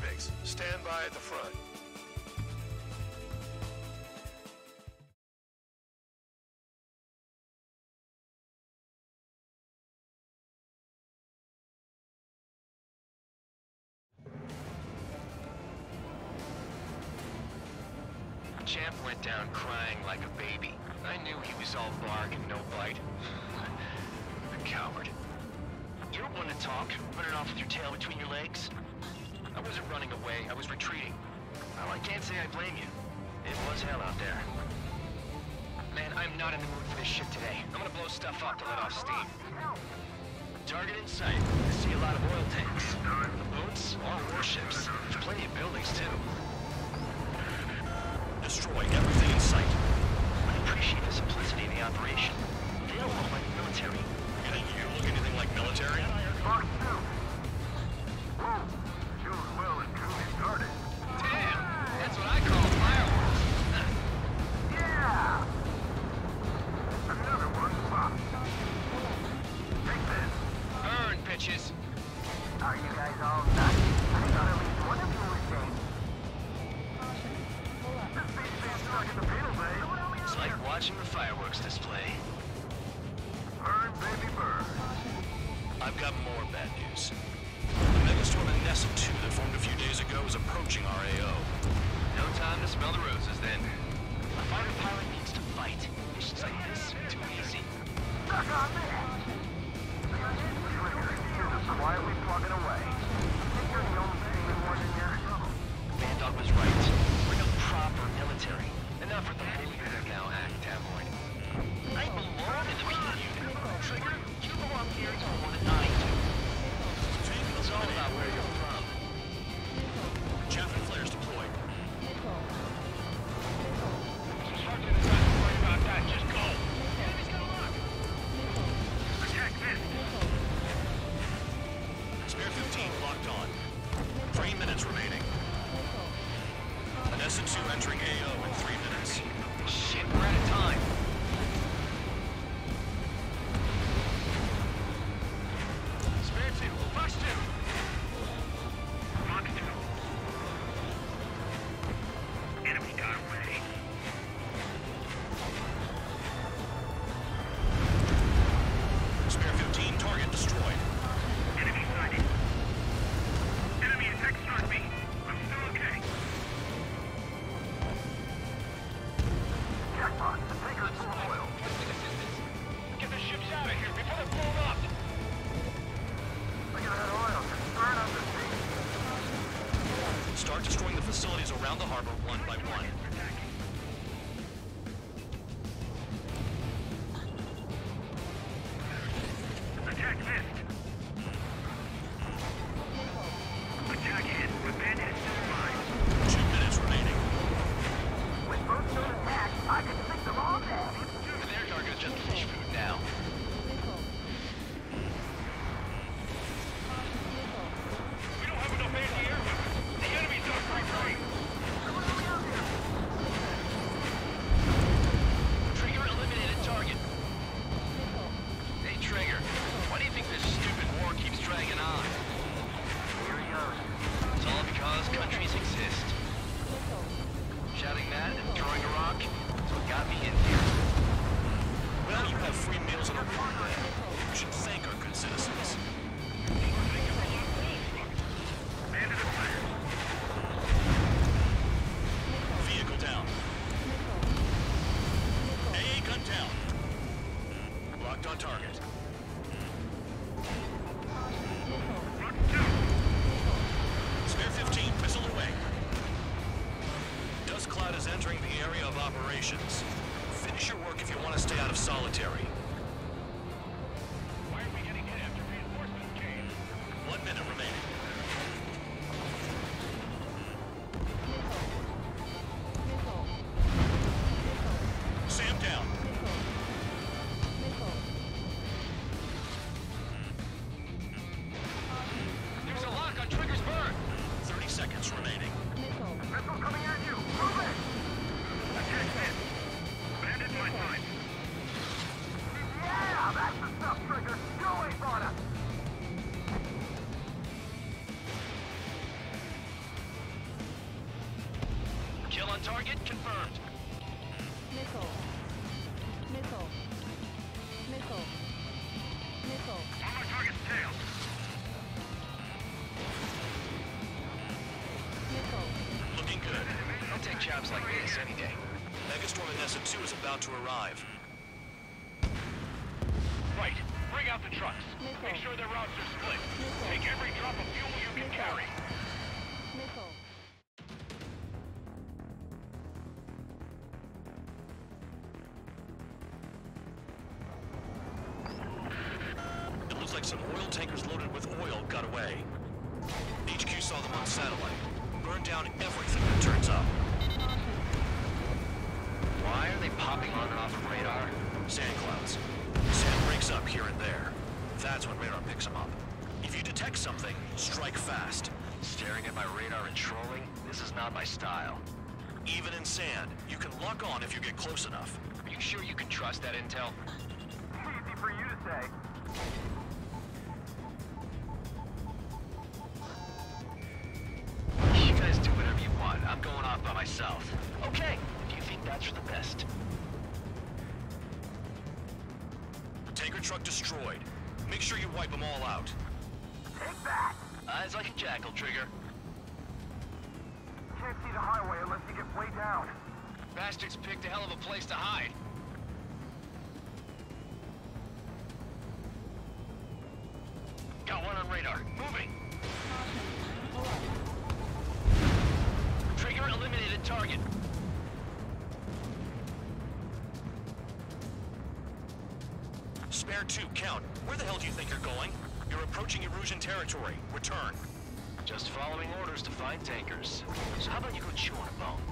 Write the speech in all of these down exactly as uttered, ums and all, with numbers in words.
convicts. Stand by at the front. Champ went down crying like a baby. I knew he was all bark and no bite. A coward. You don't want to talk, running off with your tail between your legs. I wasn't running away, I was retreating. Well, I can't say I blame you. It was hell out there. Man, I'm not in the mood for this shit today. I'm gonna blow stuff up to let off steam. Target in sight. I see a lot of oil tanks. The boats, all warships. There's plenty of buildings, too. Destroy everything in sight. I appreciate the simplicity of the operation. They don't look like military. You think you look anything like military? Fox two. Whoa. She was well and truly started. Damn! That's what I call fireworks. Yeah! Another one popped. Take this. Burn, bitches. Are you guys all nuts? I thought at least one of you was safe. This beach being stuck in the penal bay. It's like watching the fireworks display. Burn, baby, burn. I've got more bad news. The megastorm in Nessa two that formed a few days ago is approaching our A O. No time to smell the roses, then. A fighter pilot needs to fight. Missions like this, too easy. Stuck on that. You're just quietly plugging away. You're the only thing that wasn't in your trouble. Bandog was right. We're no proper military. Enough with the bullshit of now act tabloid. I belong in the penal unit. Trigger, you belong here more than I do. It's all about where you're from. Chaffin flares deployed. Sergeant is not worried about that. Just go. Enemy's got a lock. Attack this. Spare fifteen locked on. Three minutes remaining. An S two entering A O in three minutes. Shit, we're out of time. Spare two, Fox two. Fox two. Enemy got away. Spare fifteen, target destroyed. Enemy sighted. Enemy attack struck me. I'm still okay. Jackpot, the tanker's full of oil. Get the ships out of here before they're blown up. Look at that oil, just burn up the sea. Start destroying the facilities around the harbor one by one. Attack missed. Attack hit, but bandit is still alive. Two minutes remaining. With both don't attack, I can fix them all day. And their target is just fish food now. We don't have enough anti-air weapons. The enemy's not free frame. Trigger eliminated target. Hey, Trigger. Why do you think this stupid war keeps dragging on? Here he goes. It's all because countries exist. Shouting that and throwing a rock is what got me in here. Well, you have free meals and a warm bed. You should thank our good citizens. Bandit is fired. Vehicle down. A A gun down. Locked on target. Fox two. Spare fifteen, missile away. Dust cloud is entering the area of operations. Finish your work if you want to stay out of solitary. Why are we getting hit after reinforcements came? One minute remaining. Sam down. There's a lock on Trigger's burn. thirty seconds remaining. Missile coming at you. Move it. Attack hit. Bandit my side. on target, confirmed. Missile. Missile. Missile. Missile. On my target's tail. Missile. Looking good. I'll take jobs like this any day. Megastorm in S two is about to arrive. Right. Bring out the trucks. Missile. Make sure their routes are split. Missile. Take every drop of fuel you can Missile. carry. Missile. It looks like some oil tankers loaded with oil got away. H Q saw them on satellite. Burned down everything that turns up. Why are they popping on and off of radar? Sand clouds. Sand breaks up here and there. That's when radar picks them up. If you detect something, strike fast. Staring at my radar and trolling? This is not my style. Even in sand, you can lock on if you get close enough. Are you sure you can trust that intel? Easy for you to say. You guys do whatever you want. I'm going off by myself. Okay, if you think that's for the best. Tanker truck destroyed. Make sure you wipe them all out. Take that. Eyes like a jackal, Trigger. Can't see the highway unless you get way down. Bastards picked a hell of a place to hide. Got one on radar. Moving. Trigger eliminated target. Spare two, count. Where the hell do you think you're going? You're approaching Erusian territory. Return. Just following orders to find tankers. So how about you go chew on a bone?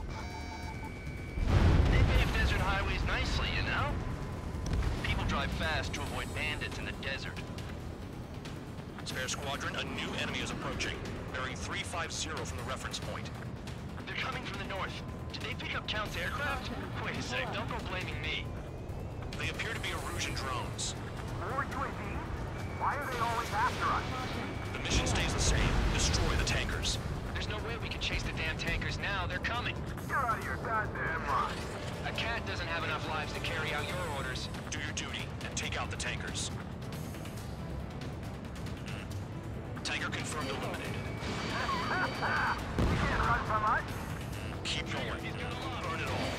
They pave desert highways nicely, you know? People drive fast to avoid bandits in the desert. Spare squadron, a new enemy is approaching. Bearing three five zero from the reference point. They're coming from the north. Did they pick up Count's aircraft? Wait a sec, don't go blaming me. They appear to be Erusian drones. More U A Vs? Why are they always after us? The mission stays the same. Destroy the tankers. There's no way we can chase the damn tankers now. They're coming. You're out of your goddamn mind. A cat doesn't have enough lives to carry out your orders. Do your duty and take out the tankers. Tanker confirmed eliminated. You can't run from us. Keep going. Burn it all.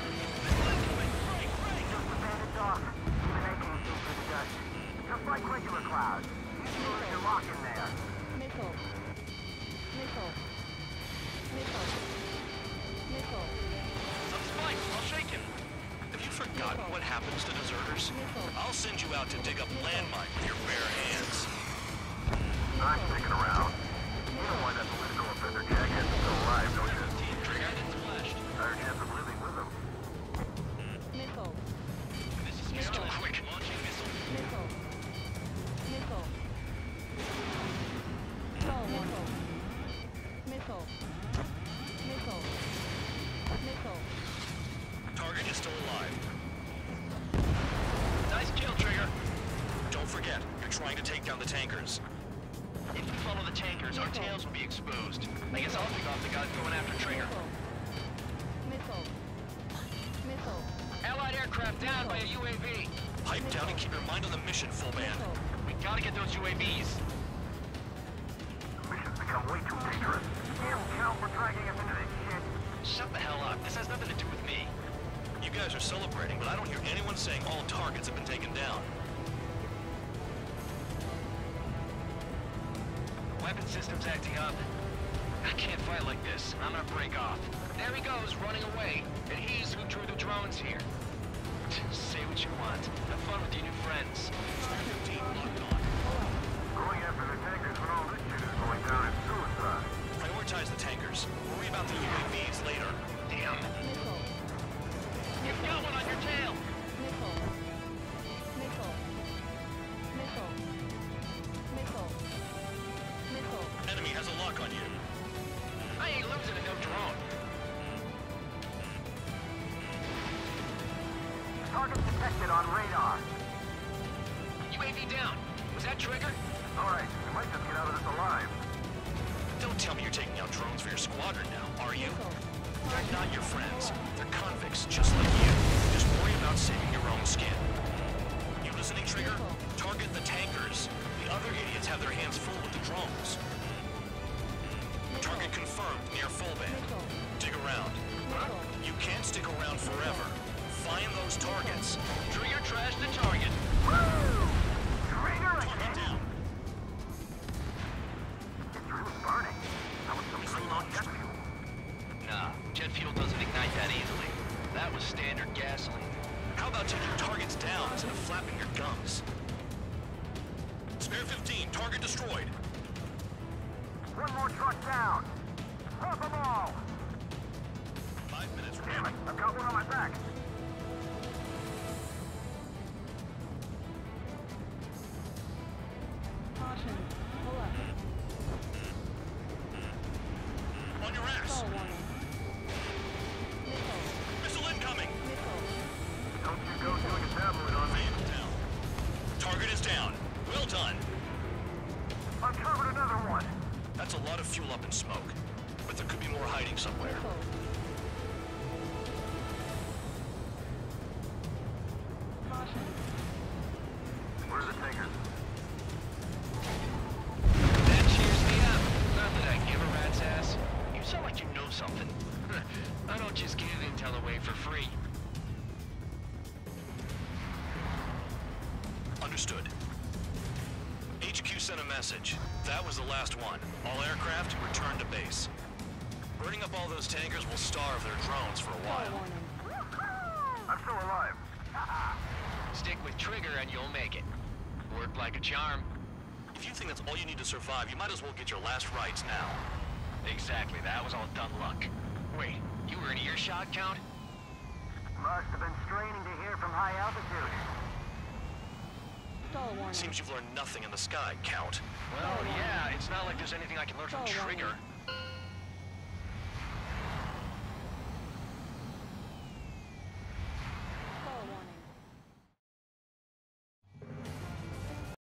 Just a bandit dog. Even they can't shoot through the dust. Just like regular clouds. You lose your lock in there. Missile. Missile. Missile. Missile. Some spikes. I'll shake him. Have you forgotten what happens to deserters? I'll send you out to dig up landmine with your bare hands. I'm sticking around. You know why that political offender jackass is still alive, don't you? Trigger gets flashed. Our chance of living with him. Missile. This is Mister Quick. Launching missile. Missile. Missile. Missile. Missile. Missile. Missile. Missile. Target is still alive. Nice kill, Trigger. Don't forget, you're trying to take down the tankers. If we follow the tankers, our tails will be exposed. I guess I'll pick off the guys going after Trigger. Missile. Missile. Allied aircraft down by a U A V. Pipe down and keep your mind on the mission, full band. We gotta get those U A Vs. Mission's become way too dangerous. Damn Count for dragging us into this shit. Shut the hell up. This has nothing to do with me. You guys are celebrating, but I don't hear anyone saying all targets have been taken down. Weapon system's acting up. I can't fight like this. I'm gonna break off. There he goes, running away. And he's who drew the drones here. Say what you want. Have fun with your new friends. Going after the tankers when all this shit is going down is suicide. Prioritize the tankers. Worry about the U A Vs later. Damn. Missile. You've got one on your tail. Missile. Missile. Missile. Missile. Missile. Enemy has a lock on you. I ain't losing to no drone. Target detected on radar. U A V down. Was that Trigger? Alright, we might just get out of this alive. Don't tell me you're taking out drones for your squadron now, are you? Missile. They're not your friends. They're convicts, just like you. Just worry about saving your own skin. You listening, Trigger? Target the tankers. The other idiots have their hands full with the drones. Target confirmed near full band. Dig around. You can't stick around forever. Find those targets. Trigger trash the target. Woo! Trigger Target again! down. It's really burning. That was some green on jet fuel. Nah, jet fuel doesn't ignite that easily. That was standard gasoline. How about taking targets down instead of flapping your gums? Spare fifteen, target destroyed. One more truck down. Pop them all! Five minutes Damn it, remaining. I've got one on my back. Caution. Pull up. On your ass. Stall warning. Missile. Missile incoming. Missile. Don't you go doing a tabloid on me. Vehicle down. Target is down. Well done. Uncovered another one. That's a lot of fuel up in smoke. But there could be more hiding somewhere. Missile. Caution. Where are the tankers? That cheers me up. Not that I give a rat's ass. You sound like you know something. I don't just give intel away for free. Understood. H Q sent a message. That was the last one. All aircraft, return to base. Burning up all those tankers will starve their drones for a Stall while. warning. I'm still alive. Stick with Trigger and you'll make it. Worked like a charm. If you think that's all you need to survive, you might as well get your last rites now. Exactly, that was all dumb luck. Wait, you were in earshot, Count? Must have been straining to hear from high altitude. Stall warning. Seems you've learned nothing in the sky, Count. Well, yeah, it's not like there's anything I can learn from Stall warning. Trigger.